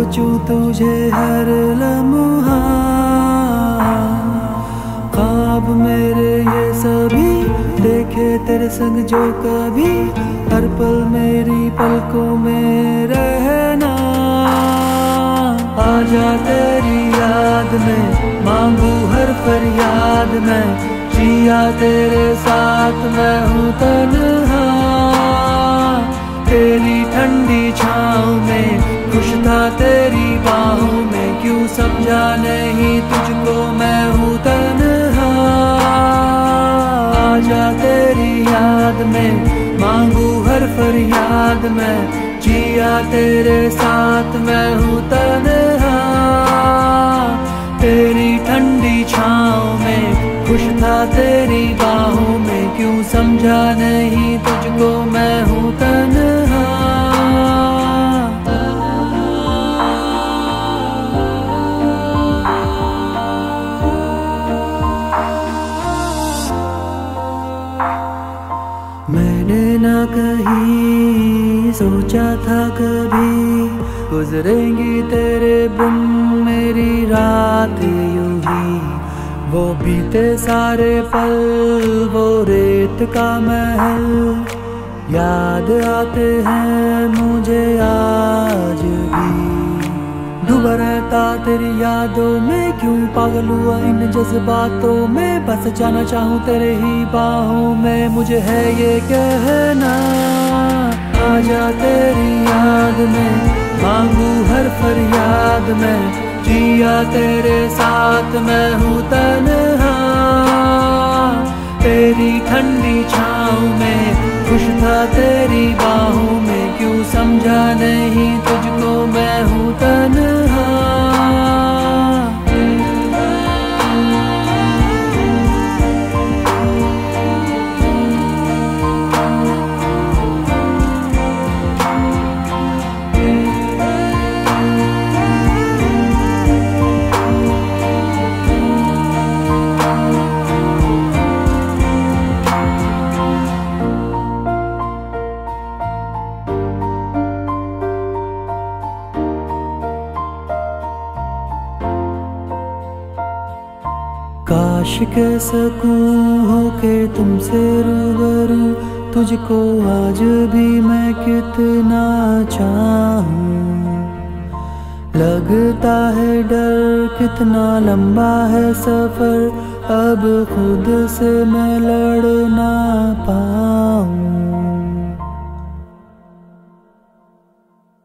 सोचूं तुझे हर लम्हा, ख्वाब मेरे ये सभी देखे तेरे संग जो कभी, हर पल मेरी पलकों में रहना। आजा तेरी याद में मांगू हर फरियाद में, जिया तेरे साथ मैं हूँ तन्हा। तेरी ठंडी छाँव में खुश था तेरी बाहों में, क्यों समझा नहीं तुझको मैं हूँ तन्हा। आजा तेरी याद में मांगू हर फरियाद में, जिया तेरे साथ मैं हूँ तन्हा। तेरी ठंडी छाँव में खुश था तेरी बाहों में, क्यों समझा नहीं तुझको मैं हूँ तन्हा। मैंने ना कहीं सोचा था कभी गुजरेंगी तेरे बिन मेरी रात यूं ही। वो बीते सारे पल वो रेत का महल याद आते हैं मुझे आज भी। डूबा रहता तेरी यादों में, क्यों पागल हुआ इन जज्बातों में, बस जाना चाहूँ तेरे ही बाहों में, मुझे है ये कहना। आजा तेरी याद में मांगू हर फरियाद में, जिया तेरे साथ मैं हूँ तन्हा। तेरी ठंडी छाँव में खुश था तेरी बाहों में, क्यों समझा नहीं तुझको मैं हूँ तन्हा। काश के सकूं होके तुमसे रूबरू, तुझको आज भी मैं कितना चाहूं। लगता है डर कितना लंबा है सफर, अब खुद से मैं लड़ ना पाऊं।